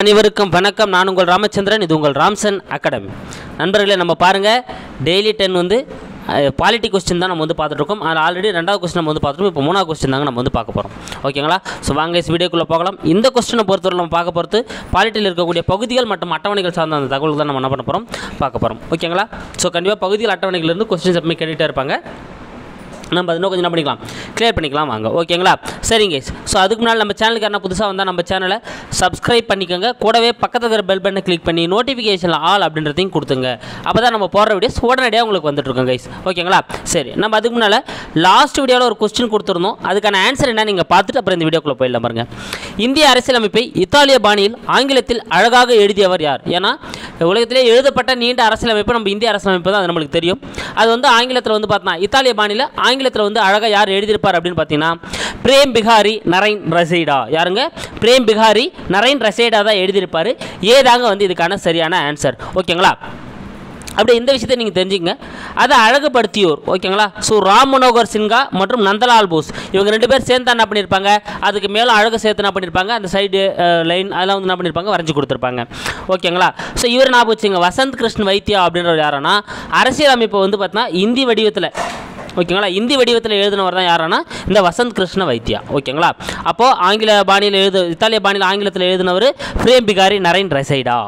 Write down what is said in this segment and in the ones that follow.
அனைவருக்கும் வணக்கம். நான் உங்கள் ராமச்சந்திரன். இது உங்கள் ராம்சன் அகாடமி. நண்பர்களே, நம்ம பாருங்கள், டெய்லி 10 வந்து பாலிட்டி கொஸ்டின் தான் நம்ம வந்து பார்த்துட்ருக்கோம். அதில் ஆல்ரெடி 2வது கொஸ்டின் நம்ம வந்து பார்த்துருக்கோம். இப்போ 3வது கொஸ்டின் தாங்க நம்ம வந்து பார்க்க போகிறோம். ஓகேங்களா? ஸோ வாங்க வீடியோக்குள்ளே போகலாம். இந்த கொஸ்டினை பொறுத்தவரை நம்ம பார்க்க போகிறது பாலிட்டியில் இருக்கக்கூடிய பகுதிகள் மற்றும் அட்டவணைகள் சார்ந்த அந்த தகவல் தான் நம்ம என்ன பண்ண போகிறோம், பார்க்க போகிறோம். ஓகேங்களா? ஸோ கண்டிப்பாக பகுதிகள் அட்டவணைகளிலிருந்து கொஸ்டின்ஸ் எப்பவுமே கேட்டுகிட்டே இருப்பாங்க. நம்ம அது இன்னும் கொஞ்சம் என்ன பண்ணிக்கலாம், கிளியர் பண்ணிக்கலாம் வாங்க. ஓகேங்களா? சரிங்க. ஸோ அதுக்கு முன்னால் நம்ம சேனலுக்கு என்ன புதுசாக வந்தால் நம்ம சேனலை சப்ஸ்கிரைப் பண்ணிக்கோங்க. கூடவே பக்கத்தில் இருக்கிற பெல் பட்டனை கிளிக் பண்ணி நோட்டிஃபிகேஷனில் ஆல் அப்படின்றதையும் கொடுத்துங்க. அப்போ தான் நம்ம போடுற வீடியோஸ் உடனடியாக உங்களுக்கு வந்துட்டுருக்கோம் கைஸ். ஓகேங்களா? சரி, நம்ம அதுக்கு முன்னால் லாஸ்ட் வீடியோவில் ஒரு கொஸ்டின் கொடுத்துருந்தோம். அதுக்கான ஆன்சர் என்ன நீங்கள் பார்த்துட்டு அப்புறம் இந்த வீடியோக்குள்ளே போயிடலாம் பாருங்க. இந்திய அரசியலமைப்பை இத்தாலிய பாணியில் ஆங்கிலத்தில் அழகாக எழுதியவர் யார்? ஏன்னா உலகத்திலே எழுதப்பட்ட நீண்ட அரசியலமைப்பு நம்ம இந்திய அரசியலமைப்பு தான், அது நம்மளுக்கு தெரியும். அது வந்து ஆங்கிலத்தில் வந்து பார்த்தோன்னா இத்தாலிய பாணியில் ஆங்கிலத்தில் வந்து அழகாக யார் எழுதியிருப்பார் அப்படின்னு பார்த்தீங்கன்னா பிரேம் பிகாரி நரைன் ரசைடா. யாருங்க? பிரேம் பிகாரி நரைன் ரசைடா தான் எழுதியிருப்பார். ஏதாங்க வந்து இதுக்கான சரியான ஆன்சர். ஓகேங்களா? அப்படி இந்த விஷயத்தை நீங்கள் தெரிஞ்சுங்க. அதை அழகுபடுத்தியோர். ஓகேங்களா? ஸோ ராம் மனோகர் சின்ஹா மற்றும் நந்தலால் போஸ் இவங்க 2 பேர் சேர்ந்து என்ன பண்ணியிருப்பாங்க, அதுக்கு மேலே அழகு சேர்த்து என்ன பண்ணியிருப்பாங்க, அந்த சைடு லைன் அதெல்லாம் வந்து என்ன பண்ணியிருப்பாங்க, வரைஞ்சி கொடுத்துருப்பாங்க. ஓகேங்களா? ஸோ இவர் ஞாபகம் வச்சுங்க, வசந்த் கிருஷ்ண வைத்தியா அப்படின்றவர் யாருன்னா அரசியலமைப்பை வந்து பார்த்தீங்கன்னா இந்தி வடிவத்தில், ஓகேங்களா, இந்தி வடிவத்தில் எழுதினவர் தான் யாருன்னா இந்த வசந்த் கிருஷ்ண வைத்தியா. ஓகேங்களா? அப்போது ஆங்கில பாணியில் இத்தாலிய பாணியில் ஆங்கிலத்தில் எழுதினவர் Prem Bihari Narain Raizada.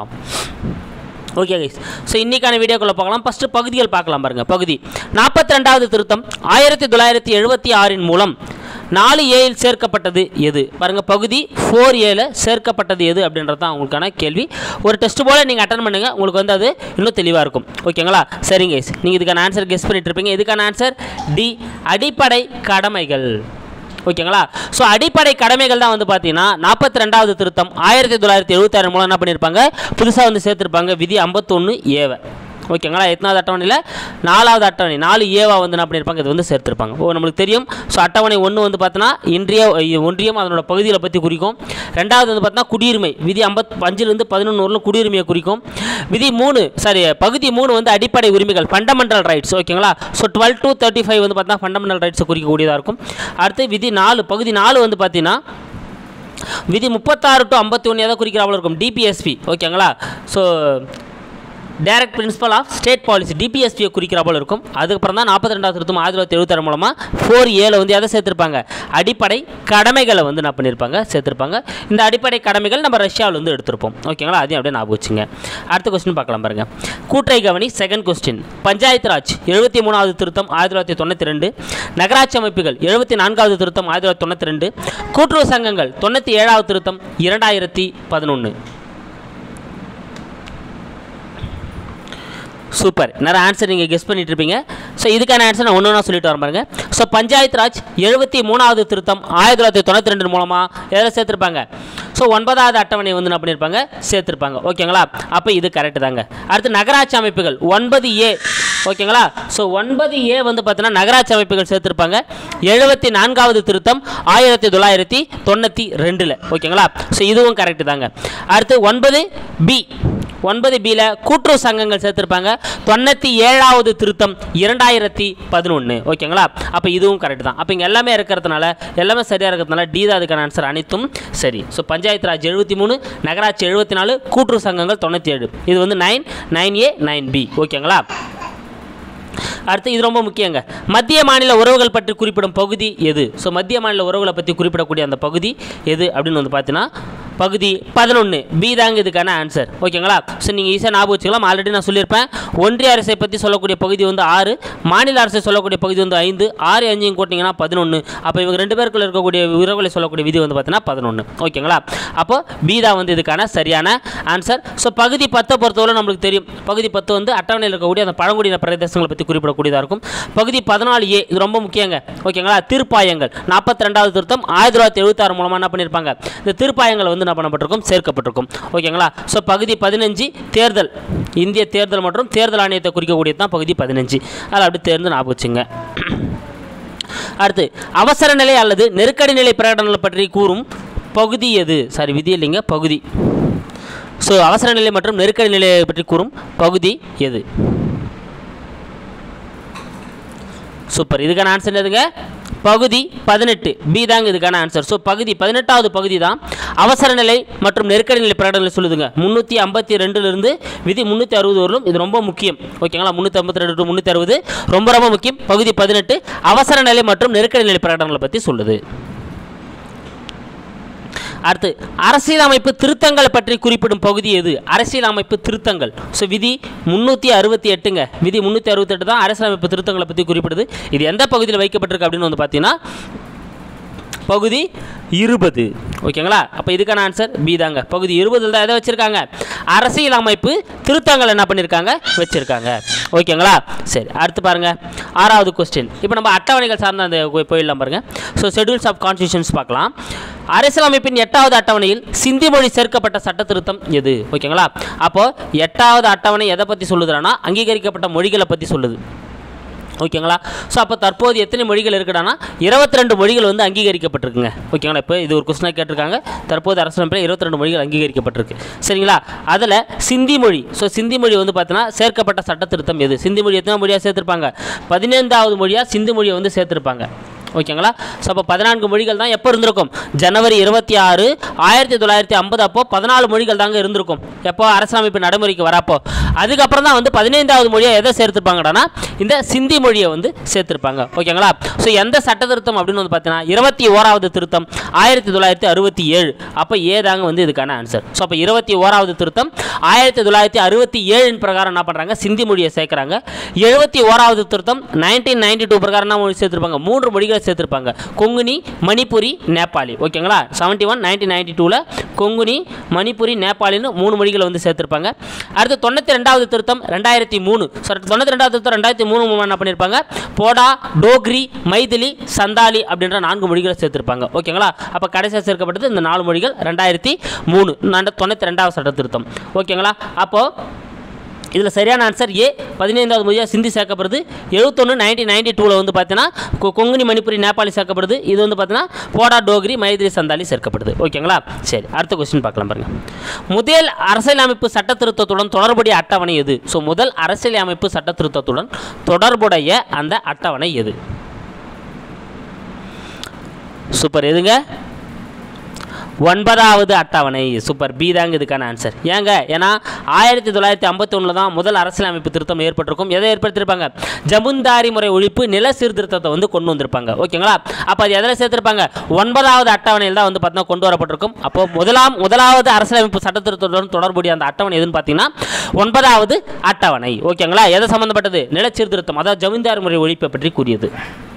Okay guys. So இன்றைக்கான வீடியோக்குள்ளே பார்க்கலாம். ஃபஸ்ட்டு பகுதிகள் பார்க்கலாம் பாருங்கள். பகுதி 42வது திருத்தம் 1976 மூலம் 4Aயில் சேர்க்கப்பட்டது எது? பாருங்கள், பகுதி 4Aல சேர்க்கப்பட்டது எது அப்படின்றது தான் உங்களுக்கான கேள்வி. ஒரு டெஸ்ட் போல் நீங்கள் அட்டன் பண்ணுங்கள், உங்களுக்கு வந்து அது இன்னும் தெளிவாக இருக்கும். ஓகேங்களா? சரிங்க கைஸ், நீங்கள் இதுக்கான ஆன்சர் கெஸ் பண்ணிட்டு இருப்பீங்க. இதுக்கான ஆன்சர் டி, அடிப்படை கடமைகள். ஓகேங்களா? ஸோ அடிப்படை கடமைகள் தான் வந்து பார்த்தீங்கன்னா 42வது திருத்தம் 1976 மூலம் என்ன பண்ணியிருப்பாங்க, புதுசாக வந்து சேர்த்துருப்பாங்க விதி 51A. ஓகேங்களா? எத்தனாவது அட்டவணையில்? 4வது அட்டவணை 4A வந்து என்ன பண்ணியிருப்பாங்க, இது வந்து சேர்த்துருப்பாங்க. நம்மளுக்கு தெரியும். ஸோ அட்டவணை 1 வந்து பார்த்தோன்னா ஒன்றியம் அதனோட பகுதிகளை பற்றி குறிக்கும். 2வது வந்து பார்த்தோன்னா குடியுரிமை விதி 55லேருந்து 11 குடியுரிமையை குறிக்கும். விதி 3 பகுதி 3 வந்து அடிப்படை உரிமைகள் ஃபண்டமெண்டல் ரைட்ஸ். ஓகேங்களா? ஸோ 12 to 35 வந்து பார்த்தா ஃபண்டமெண்டல் ரைட்ஸை குறிக்கக்கூடியதாக இருக்கும். அடுத்து விதி 4 பகுதி 4 வந்து பார்த்தீங்கன்னா விதி 36 to 51 எதை குறிக்கிறாமல் இருக்கும், டிபிஎஸ்பி. ஓகேங்களா? So direct principle of state policy, டிபிஎஸ்பியை குறிக்கிற போல இருக்கும். அதுக்கப்புறம் தான் 42வது திருத்தம் 1976 மூலமாக 4Aல வந்து எதை சேர்த்துருப்பாங்க, அடிப்படை கடமைகளை வந்து என்ன பண்ணியிருப்பாங்க, சேர்த்துருப்பாங்க. இந்த அடிப்படை கடமைகள் நம்ம ரஷ்யாவில் வந்து எடுத்திருப்போம். ஓகேங்களா? அதையும் அப்படியே ஞாபகம் வச்சுங்க. அடுத்த கொஸ்டின் பார்க்கலாம் பாருங்க. கூட்டுரை கவனி. Second question. பஞ்சாயத்து ராஜ் 73வது திருத்தம் 1992, நகராட்சி அமைப்புகள் 74வது திருத்தம் 1992, கூட்டுறவு சங்கங்கள் 97வது திருத்தம் 2011. சூப்பர், நிறைய ஆன்சர் நீங்கள் கெஸ் பண்ணிட்டு இருப்பீங்க. ஸோ இதுக்கான ஆன்சர் நான் ஒன்று சொல்லிட்டு வரேன் பாருங்க. ஸோ பஞ்சாயத்து ராஜ் 73வது திருத்தம் 1992 மூலமாக எதில் சேர்த்துருப்பாங்க, ஸோ 9வது அட்டவணை வந்து என்ன பண்ணியிருப்பாங்க, சேர்த்துருப்பாங்க. ஓகேங்களா? அப்போ இது கரெக்டு தாங்க. அடுத்து நகராட்சி அமைப்புகள் 9A. ஓகேங்களா? ஸோ 9A வந்து பார்த்தீங்கன்னா நகராட்சி அமைப்புகள் சேர்த்துருப்பாங்க 74வது திருத்தம் 1992. ஓகேங்களா? ஸோ இதுவும் கரெக்டு தாங்க. அடுத்து 9Bல கூட்டுறவு சங்கங்கள் சேர்த்துருப்பாங்க 97வது திருத்தம் 2011. ஓகேங்களா? அப்போ இதுவும் கரெக்ட் தான். அப்போ இங்கே எல்லாமே இருக்கிறதுனால, எல்லாமே சரியாக இருக்கிறதுனால டி தான் அதுக்கான ஆன்சர். அனைத்தும் சரி. ஸோ பஞ்சாயத்து ராஜ் 73, நகராட்சி 74, கூட்டுறவு சங்கங்கள் 97. இது வந்து 9A 9B. ஓகேங்களா? அடுத்து இது ரொம்ப முக்கியங்க. மத்திய மாநில உறவுகள் பற்றி குறிப்பிடும் பகுதி எது? ஸோ மத்திய மாநில உறவுகளை பற்றி குறிப்பிடக்கூடிய அந்த பகுதி எது அப்படின்னு வந்து பார்த்தீங்கன்னா பகுதி 11 பி தாங்க இதுக்கான ஆன்சர். ஓகேங்களா? ஸோ நீங்கள் ஈஸியாக ஞாபகம் வச்சுக்கலாம். ஆல்ரெடி நான் சொல்லியிருப்பேன். ஒன்றிய அரசை பற்றி சொல்லக்கூடிய பகுதி வந்து 6, மாநில அரசை சொல்லக்கூடிய பகுதி வந்து 5, 6 5 கூட்டிங்கன்னா 11. அப்போ இவங்க 2 பேருக்குள்ள இருக்கக்கூடிய உறவுகளை சொல்லக்கூடிய விதி வந்து பார்த்தீங்கன்னா 11. ஓகேங்களா? அப்போ பி தான் வந்து இதுக்கான சரியான ஆன்சர். ஸோ பகுதி 10 பொறுத்தவரை நம்மளுக்கு தெரியும். பகுதி 10 வந்து அட்டவணையில் இருக்கக்கூடிய அந்த பழங்குடியின பிரதேசங்களை பற்றி குறிப்பிடக்கூடியதாக இருக்கும். பகுதி 14A இது ரொம்ப முக்கியங்க. ஓகேங்களா? தீர்ப்பாயங்கள் 42வது திருத்தம் 1976 மூலமாக என்ன பண்ணியிருப்பாங்க, இந்த தீர்ப்பாயங்கள் வந்து பண்ணப்பட்டிருக்கும், சேர்க்கப்பட்டிருக்கும். ஓகேங்களா? ஸோ பகுதி 15 தேர்தல், இந்திய தேர்தல் மற்றும் தேர்தல் ஆணையத்தை குறிக்கக்கூடியது தான் பகுதி 15. அதில் அப்படி தேர்ந்து ஞாபகம் வச்சுங்க. அடுத்து அவசர நிலை அல்லது நெருக்கடி நிலை பிரகடனங்களை பற்றி கூறும் பகுதி எது? விதி இல்லைங்க, பகுதி. ஸோ அவசர நிலை மற்றும் நெருக்கடி நிலையை பற்றி கூறும் பகுதி எது? சூப்பர், இதுக்கான ஆன்சர் எதுங்க, பகுதி 18 பி தாங்க இதுக்கான ஆன்சர். ஸோ பகுதி 18வது பகுதி தான் அவசர நிலை மற்றும் நெருக்கடி நிலை பிரகடனங்களை சொல்லுதுங்க. 352 விதி 360 வரலும் இது ரொம்ப முக்கியம். ஓகேங்களா, 352 to 360 ரொம்ப ரொம்ப முக்கியம். பகுதி 18 அவசர நிலை மற்றும் நெருக்கடி நிலை பிரகடனங்களை பற்றி சொல்லுது. அடுத்து அரசியலமைப்பு திருத்தங்களை பற்றி குறிப்பிடும் பகுதி எது? அரசியலமைப்பு திருத்தங்கள். ஸோ விதி 368ங்க. விதி 368 தான் அரசியலமைப்பு திருத்தங்களை பற்றி குறிப்பிடுது. இது எந்த பகுதியில் வைக்கப்பட்டிருக்கு அப்படின்னு வந்து பார்த்தீங்கன்னா பகுதி 20. ஓகேங்களா, அப்போ இதுக்கான ஆன்சர் பி தாங்க. பகுதி 20 தான் எதை வச்சுருக்காங்க? அரசியலமைப்பு திருத்தங்கள் என்ன பண்ணியிருக்காங்க? வச்சுருக்காங்க. ஓகேங்களா, சரி அடுத்து பாருங்கள் 6வது கொஸ்டின். இப்போ நம்ம அட்டவணைகள் சார்ந்த அந்த போயிடலாம் பாருங்கள். ஸோ ஷெட்யூல்ஸ் ஆஃப் கான்ஸ்டிடியூஷன்ஸ் பார்க்கலாம். அரசியலமைப்பின் 8வது அட்டவணையில் சிந்தி மொழி சேர்க்கப்பட்ட சட்ட திருத்தம் எது? ஓகேங்களா, அப்போது 8வது அட்டவணை எதை பற்றி சொல்லுதுன்னா அங்கீகரிக்கப்பட்ட மொழிகளை பற்றி சொல்லுது. ஓகேங்களா, ஸோ அப்போ தற்போது எத்தனை மொழிகள் இருக்குடானா 22 மொழிகள் வந்து அங்கீகரிக்கப்பட்டிருக்குங்க. ஓகேங்களா, இப்போ இது ஒரு கொஸ்டினாக கேட்டிருக்காங்க. தற்போது அரசியலமைப்பில் 22 மொழிகள் அங்கீகரிக்கப்பட்டிருக்கு. சரிங்களா, அதில் சிந்தி மொழி. ஸோ சிந்தி மொழி வந்து பார்த்தீங்கன்னா சேர்க்கப்பட்ட சட்ட திருத்தம் எது? சிந்தி மொழி எத்தனை மொழியாக சேர்த்துருப்பாங்க? 15வது மொழியாக சிந்தி மொழியை வந்து சேர்த்துருப்பாங்க. ஓகேங்களா, ஸோ அப்போ 14 மொழிகள் தான் எப்போ இருந்திருக்கும்? ஜனவரி 26, 1950 அப்போ 14 மொழிகள் தாங்க இருந்திருக்கும். எப்போ அரசியலமைப்பு நடைமுறைக்கு வரப்போ. அதுக்கப்புறம் தான் வந்து 15வது மொழியை எதை சேர்த்துருப்பாங்கடானா இந்த சிந்தி மொழியை வந்து சேர்த்துருப்பாங்க. ஓகேங்களா, ஸோ எந்த சட்ட திருத்தம் அப்படின்னு வந்து பார்த்தீங்கன்னா 21வது திருத்தம் 1967. அப்போ ஏதாங்க வந்து இதுக்கான ஆன்சர். ஸோ அப்போ 21வது திருத்தம் 1967 பிரகாரம் என்ன பண்ணுறாங்க? சிந்தி மொழியை சேர்க்குறாங்க. 71வது திருத்தம் 1992 பிரகாரம் என்ன மொழி சேர்த்துருப்பாங்க? 3 மொழிகளை சேர்த்துருப்பாங்க. கொங்குனி, மணிப்புரி, நேபாளி. ஓகேங்களா, 71 1992 கொங்குனி, மணிப்புரி, நேபாளின்னு 3 மொழிகளை வந்து சேர்த்துருப்பாங்க. அடுத்து 92வது திருத்தம் 2003. ஸோ 92வது திருத்தம் 2003 என்ன பண்ணியிருப்பாங்க? போடா, டோக்ரி, மைதிலி, சந்தாலி அப்படின்ற 4 மொழிகளை சேர்த்துருப்பாங்க. ஓகேங்களா, அப்போ கடைசியாக சேர்க்கப்பட்டது இந்த 4 மொழிகள் 2003 92வது சட்ட திருத்தம். ஓகேங்களா, அப்போது இதில் சரியான ஆன்சர் ஏ 15வது மொழியாக சிந்தி சேர்க்கப்படுது. 71 1992 வந்து பார்த்தீங்கன்னா கொங்குனி, மணிப்புரி, நேபாளி சேர்க்கப்படுது. இது வந்து பார்த்தீங்கன்னா போடா, டோக்ரி, மைதிலி, சந்தாலி சேர்க்கப்படுது. ஓகேங்களா, சரி அடுத்த கொஸ்டின் பார்க்கலாம் பாருங்கள். முதல் அரசியலமைப்பு சட்ட திருத்தத்துடன் தொடர்புடைய அட்டவணை எது? ஸோ முதல் அரசியலமைப்பு சட்ட திருத்தத்துடன் தொடர்புடைய அந்த அட்டவணை எது? சூப்பர், எதுங்க? 9வது அட்டவணை. சூப்பர், பி தாங்க இதுக்கான ஆன்சர். ஏங்க, ஏன்னா 1951 தான் முதல் அரசியலமைப்பு திருத்தம் ஏற்பட்டிருக்கும். எதை ஏற்படுத்தியிருப்பாங்க? ஜமீன்தாரி முறை ஒழிப்பு, நில சீர்திருத்தத்தை வந்து கொண்டு வந்திருப்பாங்க. ஓகேங்களா, அப்போ அது எதில் சேர்த்திருப்பாங்க? 9வது அட்டவணையில் தான் வந்து பார்த்தீங்கன்னா கொண்டு வரப்பட்டிருக்கும். அப்போ முதலாவது அரசியலமைப்பு சட்ட திருத்தத்துடன் தொடர்புடைய அந்த அட்டவணை எதுன்னு பார்த்தீங்கன்னா 9வது அட்டவணை. ஓகேங்களா, எதை சம்மந்தப்பட்டது? நில சீர்திருத்தம், அதாவது ஜமீன்தாரி முறை ஒழிப்பை பற்றி கூறியது.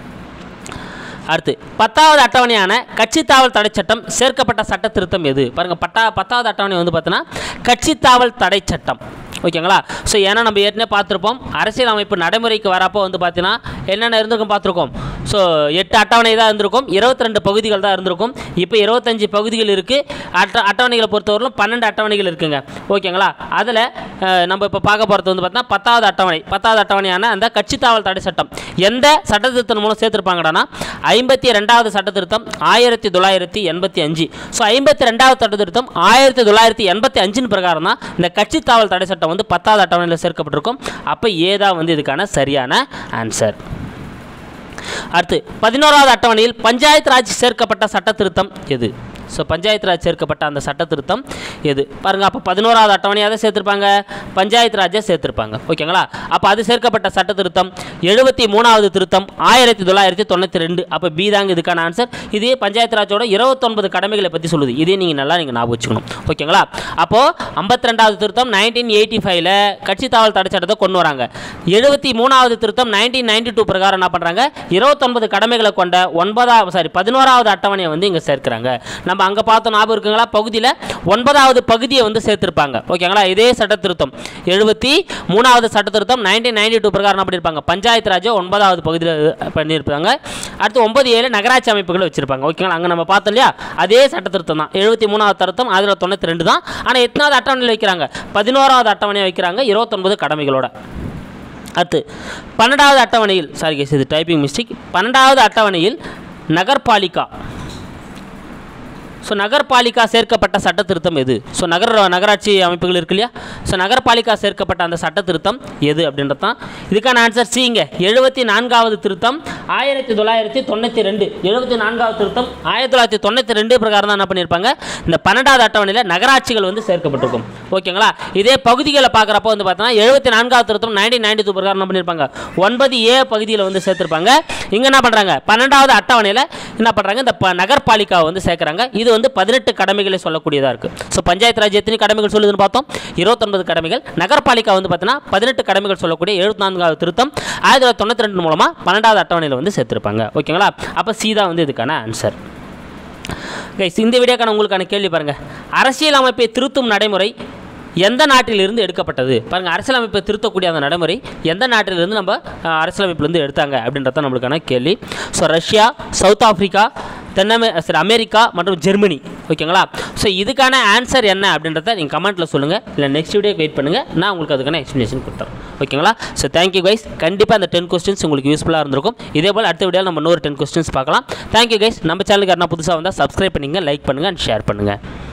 அடுத்து 10வது அட்டவணையான கட்சி தாவல் தடை சட்டம் சேர்க்கப்பட்ட சட்ட திருத்தம் எது? பாருங்கள், 10வது அட்டவணை வந்து பார்த்தீங்கன்னா கட்சி தாவல் தடை சட்டம். ஓகேங்களா, ஸோ ஏன்னா நம்ம ஏற்கனவே பார்த்துருப்போம் அரசியலமைப்பு நடைமுறைக்கு வரப்போ வந்து பார்த்தீங்கன்னா என்னென்ன இருந்திருக்கும் பார்த்துருக்கோம். ஸோ 8 அட்டவணை தான் இருந்திருக்கும், 22 பகுதிகள் தான் இருந்திருக்கும். இப்போ 25 பகுதிகள் இருக்குது. அட்டவணைகளை பொறுத்தவரையிலும் 12 அட்டவணைகள் இருக்குங்க. ஓகேங்களா, அதில் நம்ம இப்போ பார்க்க போகிறது வந்து பார்த்தீங்கன்னா 10வது அட்டவணை. 10வது அட்டவணையான அந்த கட்சி தாவல் தடை சட்டம் எந்த சட்ட திருத்தம் மூலம் சேர்த்துருப்பாங்கடானா 52வது சட்ட திருத்தம் 1985. ஸோ 52வது சட்ட திருத்தம் 1985 பிரகாரம் தான் இந்த கட்சி தாவல் தடை சட்டம் வந்து 10வது அட்டவணையில் சேர்க்கப்பட்டிருக்கும். அப்போ ஏதா வந்து இதுக்கான சரியான ஆன்சர். அடுத்து 11வது அட்டவணையில் பஞ்சாயத்து ராஜ் சேர்க்கப்பட்ட சட்ட திருத்தம் எது? ஸோ பஞ்சாயத்து ராஜ் சேர்க்கப்பட்ட அந்த சட்ட திருத்தம் எது? பாருங்கள், அப்போ 11வது அட்டவணையை அதை சேர்த்துருப்பாங்க, பஞ்சாயத்து ராஜை சேர்த்துருப்பாங்க. ஓகேங்களா, அப்போ அது சேர்க்கப்பட்ட சட்ட திருத்தம் 73வது திருத்தம் 1992. அப்போ பி தாங்க இதுக்கான ஆன்சர். இதே பஞ்சாயத்து ராஜோட 29 கடமைகளை பற்றி சொல்லுது. இதே நீங்கள் ஞாபகம் வச்சுக்கணும். ஓகேங்களா, அப்போது 52வது திருத்தம் 1985 கட்சி தாவல் தடை சட்டத்தை கொண்டு வராங்க. 73வது திருத்தம் 1992 பிரகாரம் என்ன பண்ணுறாங்க? 29 கடமைகளை கொண்ட 11வது அட்டவணையை வந்து இங்கே சேர்க்கிறாங்க. நம்ம அங்கே பார்த்தோம், ஞாபகம் இருக்குங்களா? பகுதியில் 9வது பகுதியை வந்து சேர்த்துருப்பாங்க. ஓகேங்களா, இதே சட்ட திருத்தம் 73வது சட்ட திருத்தம் 1992 பிரகாரம் என்ன பண்ணியிருப்பாங்க? பஞ்சாயத்து ராஜை 9வது பகுதியில் பண்ணியிருப்பாங்க. அடுத்து 9-7 நகராட்சி அமைப்புகளை வச்சிருப்பாங்க. ஓகேங்களா, அங்கே நம்ம பார்த்தோம் இல்லையா? அதே சட்ட திருத்தம் தான். 73வது திருத்தம் 1992 தான். ஆனால் எத்தனாவது அட்டவணையில் வைக்கிறாங்க? 11வது அட்டவணையை வைக்கிறாங்க 29 கடமைகளோட. அடுத்து 12வது அட்டவணையில், சாரி கேஸ் இது டைப்பிங் மிஸ்டேக், 12வது அட்டவணையில் நகர்பாலிகா ஸோ நகர்பாலிகா சேர்க்கப்பட்ட சட்ட திருத்தம் எது? ஸோ நகராட்சி அமைப்புகள் இருக்கு இல்லையா, ஸோ நகர்பாலிகா சேர்க்கப்பட்ட அந்த சட்ட திருத்தம் எது அப்படின்றது தான் இதுக்கான ஆன்சர். சிங்க 74வது திருத்தம் 1992. 74வது திருத்தம் 1992 பிரகாரம் தான் என்ன பண்ணியிருப்பாங்க, இந்த 12வது அட்டவணையில் நகராட்சிகள் வந்து சேர்க்கப்பட்டிருக்கும். ஓகேங்களா. இதே பகுதிகளை பார்க்குறப்போ வந்து பார்த்தோன்னா 74வது திருத்தம் 1992 பிரகாரம் என்ன பண்ணியிருப்பாங்க, 9A பகுதியில் வந்து சேர்த்துருப்பாங்க. இங்கே என்ன பண்ணுறாங்க, 12வது அட்டவணையில் என்ன பண்ணுறாங்க, இந்த நகர்பாலிகாவை வந்து சேர்க்குறாங்க. இது வந்து 18 கடமைகளை சொல்லக்கூடியதாக இருக்குது. ஸோ பஞ்சாயத்து ராஜ் எத்தனை கடமைகள் சொல்லுதுன்னு பார்த்தோம், 29 கடமைகள். நகர்பாலிகா வந்து பார்த்தீங்கன்னா 18 கடமைகள் சொல்லக்கூடிய 74வது திருத்தம் 1992 மூலமாக 12வது அட்டவணையில் வந்து சேர்த்துருப்பாங்க. ஓகேங்களா. அப்போ சீதா வந்து இதுக்கான ஆன்சர். கைஸ், இந்த வீடியோக்கான உங்களுக்கான கேள்வி பாருங்கள். அரசியல் அமைப்பை திருத்தும் நடைமுறை எந்த நாட்டிலிருந்து எடுக்கப்பட்டது? பாருங்கள், அரசியலமைப்பை திருத்தக்கூடிய அந்த நடைமுறை எந்த நாட்டிலிருந்து நம்ம அரசியலமைப்பிலிருந்து எடுத்தாங்க அப்படின்றத நம்மளுக்கான கேள்வி. So Russia, South Africa, America மற்றும் ஜெர்மனி. ஓகேங்களா. ஸோ இதுக்கான ஆன்சர் என்ன அப்படின்றத நீங்கள் கமெண்ட்டில் சொல்லுங்கள், இல்லை நெக்ஸ்ட் வீடியோக்கு வெயிட் பண்ணுங்கள், நான் உங்களுக்கு அதுக்கான எக்ஸ்ப்ளனேஷன் கொடுத்துறேன். ஓகேங்களா. So thank you guys. கண்டிப்பாக அந்த 10 கொஸ்டின்ஸ் உங்களுக்கு யூஸ்ஃபுல்லாக இருந்திருக்கும். இதே போல் அடுத்த வீடியோவில் நம்ம இன்னொரு 10 கொஸ்டின்ஸ் பார்க்கலாம். Thank you guys. நம்ம சேனலுக்கு யாரா புதுசாக வந்தால் சப்ஸ்கிரைப் பண்ணிங்க, லைக் பண்ணுங்கள் அண்ட் ஷேர் பண்ணுங்கள்.